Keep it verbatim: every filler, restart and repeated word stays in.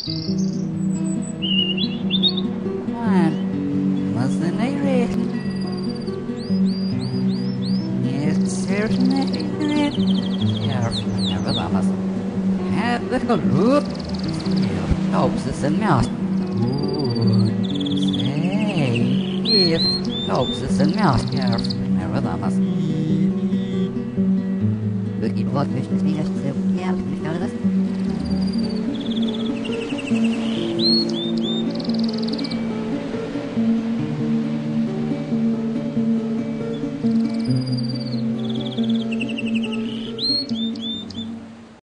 Man, wasn't I written? It's certainly careful, nevertheless. Have the look. Helps us in mouse. Say, if helps us in mouse, careful, nevertheless. Boogie blood fish is